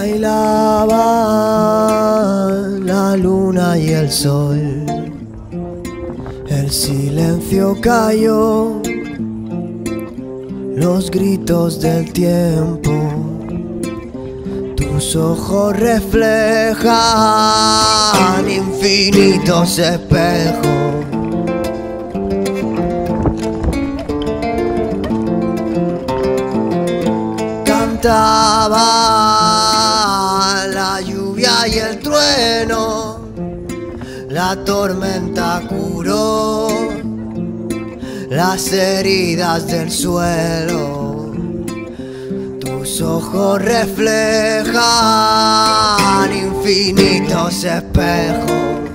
Bailaban la luna y el sol, el silencio cayó, los gritos del tiempo, tus ojos reflejan infinitos espejos. Cantaba la lluvia y el trueno, la tormenta curó las heridas del suelo. Tus ojos reflejan infinitos espejos.